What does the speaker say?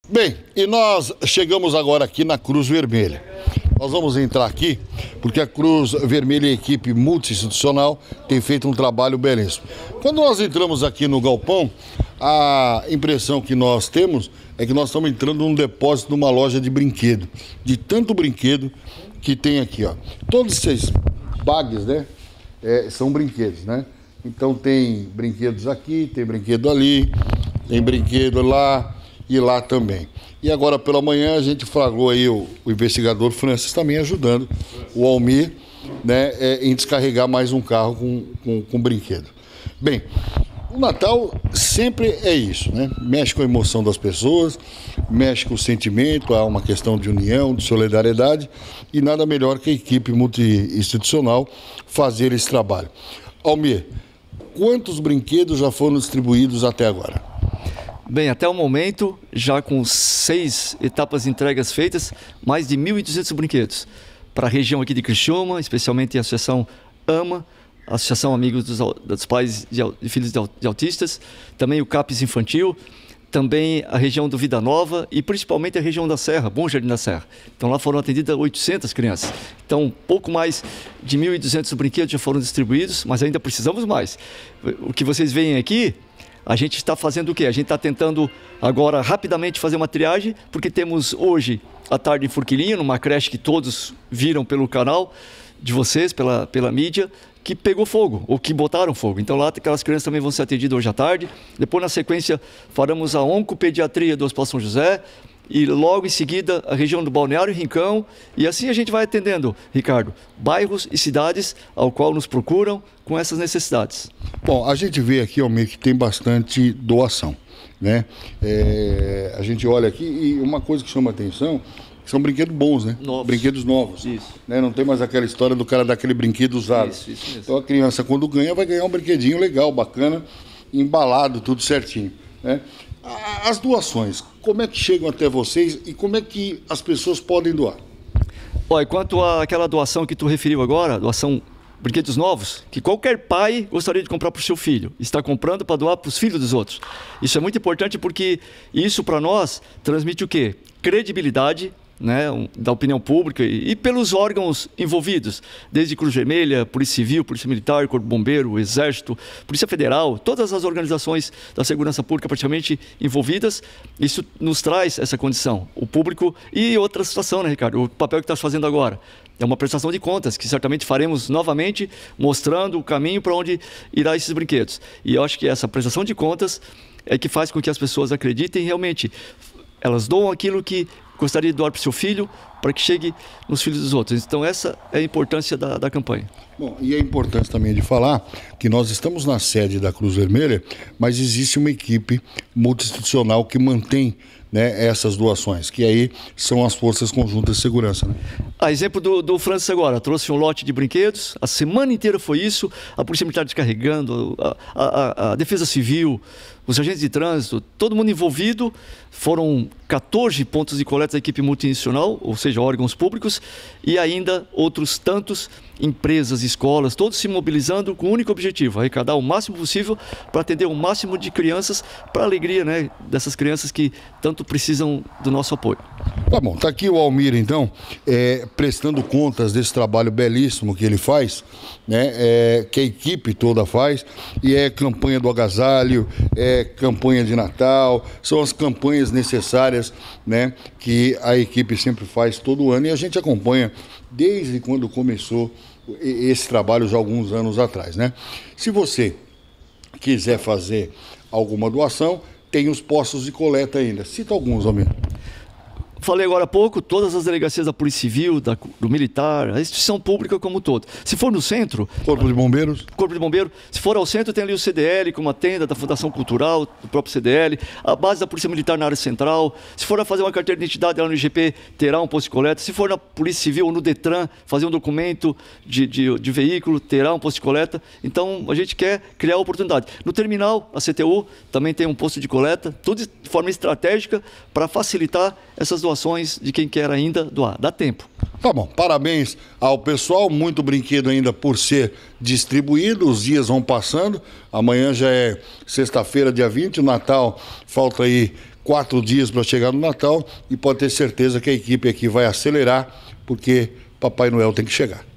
Bem, e nós chegamos agora aqui na Cruz Vermelha. Nós vamos entrar aqui porque a Cruz Vermelha é equipe multi-institucional, tem feito um trabalho belíssimo. Quando nós entramos aqui no galpão, a impressão que nós temos é que nós estamos entrando num depósito de uma loja de brinquedo, de tanto brinquedo que tem aqui, ó. Todos esses bags, né, são brinquedos, né? Então tem brinquedos aqui, tem brinquedo ali, tem brinquedo lá e lá também. E agora pela manhã a gente flagrou aí o investigador Francis também ajudando o Almir, né, em descarregar mais um carro com brinquedo. Bem, o Natal sempre é isso, né? Mexe com a emoção das pessoas, mexe com o sentimento, há uma questão de união, de solidariedade e nada melhor que a equipe multi-institucional fazer esse trabalho. Almir, quantos brinquedos já foram distribuídos até agora? Bem, até o momento, já com 6 etapas de entregas feitas, mais de 1.800 brinquedos para a região aqui de Criciúma, especialmente a Associação AMA, a Associação Amigos dos Pais de Filhos de Autistas, também o CAPES Infantil, também a região do Vida Nova e principalmente a região da Serra, Bom Jardim da Serra. Então lá foram atendidas 800 crianças. Então pouco mais de 1.200 brinquedos já foram distribuídos, mas ainda precisamos mais. O que vocês veem aqui, a gente está fazendo o quê? A gente está tentando agora rapidamente fazer uma triagem, porque temos hoje à tarde em Forquilinha, numa creche que todos viram pelo canal de vocês, pela mídia, que pegou fogo, ou que botaram fogo. Então lá aquelas crianças também vão ser atendidas hoje à tarde. Depois, na sequência, faremos a oncopediatria do Hospital São José, e logo em seguida a região do Balneário Rincão, e assim a gente vai atendendo, Ricardo, bairros e cidades ao qual nos procuram com essas necessidades. Bom, a gente vê aqui, Almir, que tem bastante doação, né? A gente olha aqui e uma coisa que chama atenção são brinquedos bons, né? Novos. Brinquedos novos. Isso. Né? Não tem mais aquela história do cara dar aquele brinquedo usado. Isso mesmo. Então a criança, quando ganha, vai ganhar um brinquedinho legal, bacana, embalado, tudo certinho, né? As doações, como é que chegam até vocês e como é que as pessoas podem doar? Olha, quanto àquela doação que tu referiu agora, doação brinquedos novos, que qualquer pai gostaria de comprar para o seu filho, está comprando para doar para os filhos dos outros. Isso é muito importante porque isso para nós transmite o quê? Credibilidade, né, da opinião pública e pelos órgãos envolvidos, desde Cruz Vermelha, Polícia Civil, Polícia Militar, Corpo de Bombeiro, Exército, Polícia Federal, todas as organizações da segurança pública praticamente envolvidas. Isso nos traz essa condição, o público e outra situação, né, Ricardo? O papel que estás fazendo agora é uma prestação de contas, que certamente faremos novamente, mostrando o caminho para onde irá esses brinquedos. E eu acho que essa prestação de contas é que faz com que as pessoas acreditem realmente. Elas doam aquilo que gostaria de doar para o seu filho, para que chegue nos filhos dos outros. Então essa é a importância da campanha. Bom, e a importância também de falar que nós estamos na sede da Cruz Vermelha, mas existe uma equipe multi-institucional que mantém, né, essas doações, que aí são as Forças Conjuntas de Segurança, né? A exemplo do Francis agora, trouxe um lote de brinquedos, a semana inteira foi isso, a Polícia Militar descarregando, a Defesa Civil, os agentes de trânsito, todo mundo envolvido. Foram 14 pontos de coleta da equipe multinacional, ou seja, órgãos públicos, e ainda outros tantos, empresas, escolas, todos se mobilizando com o único objetivo, arrecadar o máximo possível para atender o máximo de crianças, para a alegria, né, dessas crianças que tanto precisam do nosso apoio. Tá bom, tá aqui o Almir, então, prestando contas desse trabalho belíssimo que ele faz, né, que a equipe toda faz, e é campanha do agasalho, é campanha de Natal, são as campanhas necessárias, né, que a equipe sempre faz todo ano, e a gente acompanha desde quando começou esse trabalho já há alguns anos atrás, né? Se você quiser fazer alguma doação, tem os postos de coleta ainda. Cita alguns, Almir. Falei agora há pouco, todas as delegacias da Polícia Civil, do Militar, a instituição pública como um todo. Se for no centro... Corpo de Bombeiros. Corpo de Bombeiro. Se for ao centro, tem ali o CDL, com uma tenda da Fundação Cultural, do próprio CDL, a base da Polícia Militar na área central. Se for a fazer uma carteira de identidade lá no IGP, terá um posto de coleta. Se for na Polícia Civil ou no Detran, fazer um documento de veículo, terá um posto de coleta. Então, a gente quer criar oportunidade. No terminal, a CTU também tem um posto de coleta, tudo de forma estratégica para facilitar essas doações de quem quer ainda doar. Dá tempo. Tá bom, parabéns ao pessoal, muito brinquedo ainda por ser distribuído, os dias vão passando, amanhã já é sexta-feira, dia 20, o Natal falta aí 4 dias para chegar no Natal e pode ter certeza que a equipe aqui vai acelerar, porque Papai Noel tem que chegar.